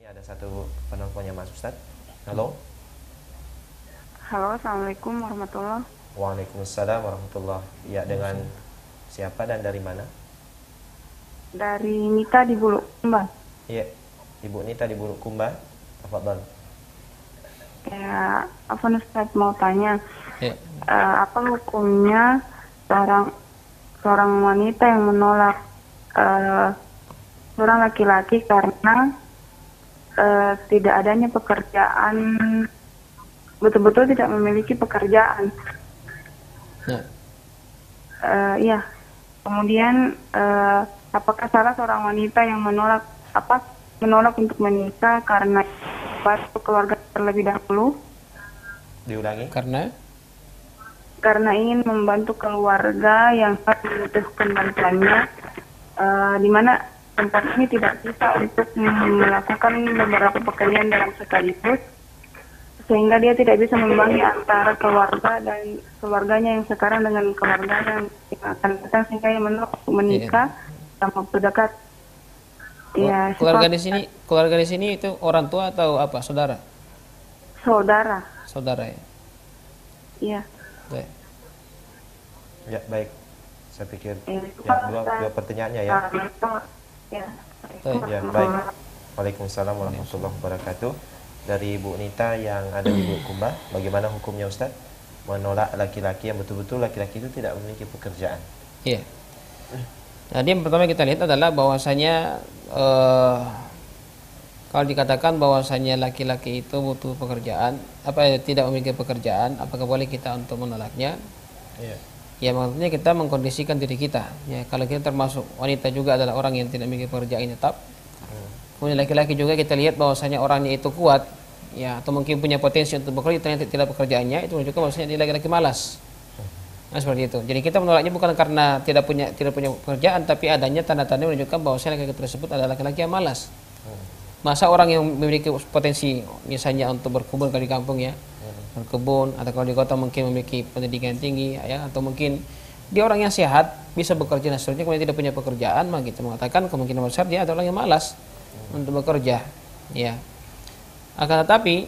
Ini ada satu penelponnya Mas Ustadz. Halo. Halo, Assalamualaikum warahmatullahi. Waalaikumsalam warahmatullah. Ya, dengan siapa dan dari mana? Dari Nita di Bulukumba. Iya, Ibu Nita di Bulukumba. Tafadhal. Ya, apa Ustaz mau tanya? Ya. Apa hukumnya seorang wanita yang menolak seorang laki-laki karena tidak adanya pekerjaan, betul-betul tidak memiliki pekerjaan. Ya. Iya. Kemudian apakah salah seorang wanita yang menolak untuk menikah karena keluarga terlebih dahulu? Diulangi. Karena ingin membantu keluarga yang sangat membutuhkan bantuannya, di mana tempat ini tidak bisa untuk melakukan beberapa pekerjaan dalam sekaligus, sehingga dia tidak bisa membagi antara keluarga dan keluarganya yang sekarang dengan keluarga yang akan datang, sehingga ia menolak untuk menikah dalam waktu dekat. Ya, keluarga di sini itu orang tua atau apa? Saudara? Saudara ya. Iya. Baik. Ya, baik. Saya pikir Ya, dua pertanyaannya ya. Ya. Ya, baik. Waalaikumsalam warahmatullahi wabarakatuh. Dari Ibu Nita yang ada di Bulukumba, bagaimana hukumnya Ustaz menolak laki-laki yang betul-betul laki-laki itu tidak memiliki pekerjaan? Iya. Jadi yang pertama kita lihat adalah bahwasanya kalau dikatakan bahwasanya laki-laki itu butuh pekerjaan, tidak memiliki pekerjaan, apakah boleh kita untuk menolaknya? Iya. Ya, maksudnya kita mengkondisikan diri kita. Ya, kalau kita termasuk wanita juga adalah orang yang tidak memiliki pekerjaan tetap. Kemudian laki-laki juga kita lihat bahwasanya orangnya itu kuat, ya, atau mungkin punya potensi untuk bekerja, ternyata tidak pekerjaannya, itu menunjukkan bahwasanya dia laki-laki malas. Nah, seperti itu. Jadi kita menolaknya bukan karena tidak punya pekerjaan, tapi adanya tanda-tanda menunjukkan bahwasanya laki-laki tersebut adalah laki-laki yang malas. Masa orang yang memiliki potensi misalnya untuk berkebun kalau di kampung ya, berkebun, atau kalau di kota mungkin memiliki pendidikan tinggi ya, atau mungkin dia orang yang sehat bisa bekerja dan seterusnya, kemudian tidak punya pekerjaan, maka kita mengatakan kemungkinan besar dia adalah orang yang malas untuk bekerja ya. Akan tetapi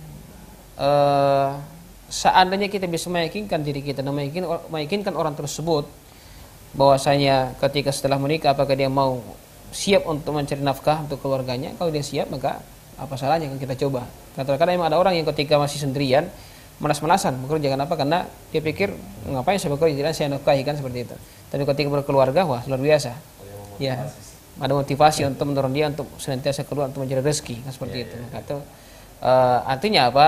seandainya kita bisa meyakinkan diri kita dan meyakinkan orang tersebut bahwasanya ketika setelah menikah apakah dia mau siap untuk mencari nafkah untuk keluarganya, kalau dia siap maka apa salahnya kan kita coba. Kadang-kadang memang ada orang yang ketika masih sendirian malas-malasan bekerja. Kenapa? Karena dia pikir ngapain saya bekerja, tidak saya nafkahi kan, seperti itu. Tapi ketika berkeluarga, wah luar biasa. Ya, ada motivasi untuk mendorong dia untuk senantiasa keluar untuk mencari rezeki kan, seperti itu. Maka itu artinya apa?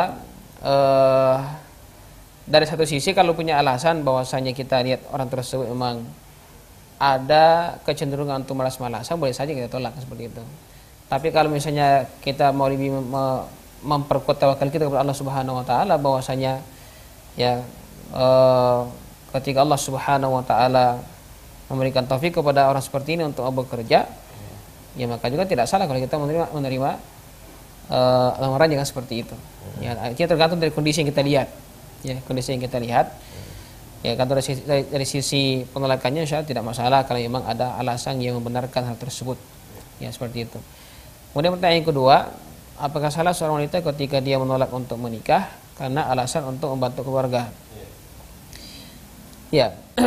Dari satu sisi kalau punya alasan bahwasanya kita lihat orang tersebut memang ada kecenderungan untuk malas-malasan, boleh saja kita tolak seperti itu. Tapi kalau misalnya kita mau lebih memperkuat tawakal kita kepada Allah Subhanahu wa taala, bahwasanya ya ketika Allah Subhanahu wa taala memberikan taufik kepada orang seperti ini untuk bekerja, ya maka juga tidak salah kalau kita menerima lamarannya kan, seperti itu. Ya, artinya tergantung dari kondisi yang kita lihat. Ya, kondisi yang kita lihat. Ya, kan dari sisi penolakannya insya Allah tidak masalah kalau memang ada alasan yang membenarkan hal tersebut. Ya, seperti itu. Kemudian pertanyaan kedua, apakah salah seorang wanita ketika dia menolak untuk menikah karena alasan untuk membantu keluarga? Ya,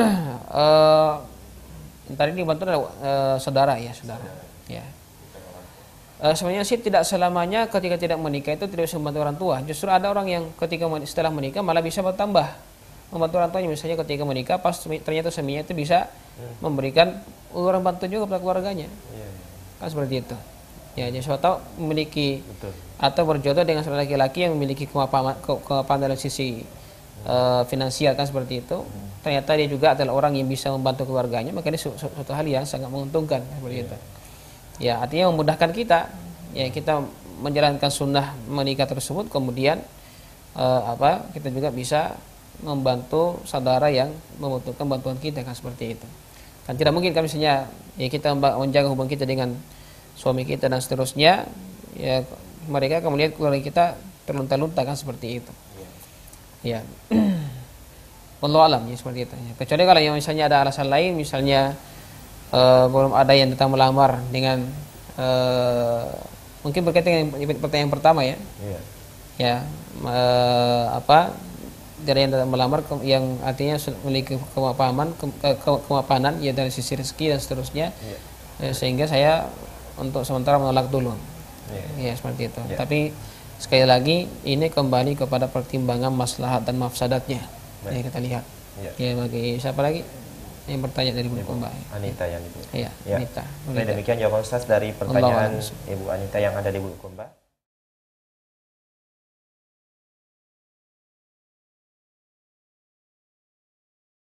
tadi dibantu adalah saudara ya, saudara. Ya. Sebenarnya sih tidak selamanya ketika tidak menikah itu tidak bisa membantu orang tua. Justru ada orang yang ketika setelah menikah malah bisa bertambah membantu orang tuanya. Misalnya ketika menikah pas ternyata suaminya itu bisa memberikan orang bantu juga kepada keluarganya. Kan seperti itu. Ya, jadi siapa tahu memiliki atau berjodoh dengan seorang laki-laki yang memiliki kemampuan dalam sisi finansial kan, seperti itu. Ternyata dia juga adalah orang yang bisa membantu keluarganya, maka ini suatu hal yang sangat menguntungkan seperti itu. Ya, artinya memudahkan kita, ya, kita menjalankan sunnah menikah tersebut, kemudian kita juga bisa membantu saudara yang membutuhkan bantuan kita kan, seperti itu. Kan tidak mungkin kan misalnya ya kita menjaga hubungan kita dengan suami kita dan seterusnya, ya mereka kemudian keluarga kita terlunta-lunta kan, seperti itu. Ya. Wallahu alam ya, seperti itu. Ya. Kecuali kalau yang misalnya ada alasan lain, misalnya belum ada yang datang melamar dengan mungkin berkaitan dengan pertanyaan pertama ya. Iya. Ya, apa dari yang datang melamar yang artinya memiliki kemapanan ya dari sisi rezeki dan seterusnya. Iya. Sehingga saya untuk sementara menolak dulu. Iya. Ya, seperti itu. Iya. Tapi sekali lagi ini kembali kepada pertimbangan maslahat dan mafsadatnya. Ya, kita lihat. Iya. Ya, bagi siapa lagi yang bertanya dari Bu Komba? Anita yang itu. Iya, Ya. Anita. Baik, demikian jawaban Ustaz dari pertanyaan Allah. Ibu Anita yang ada di Bu Komba.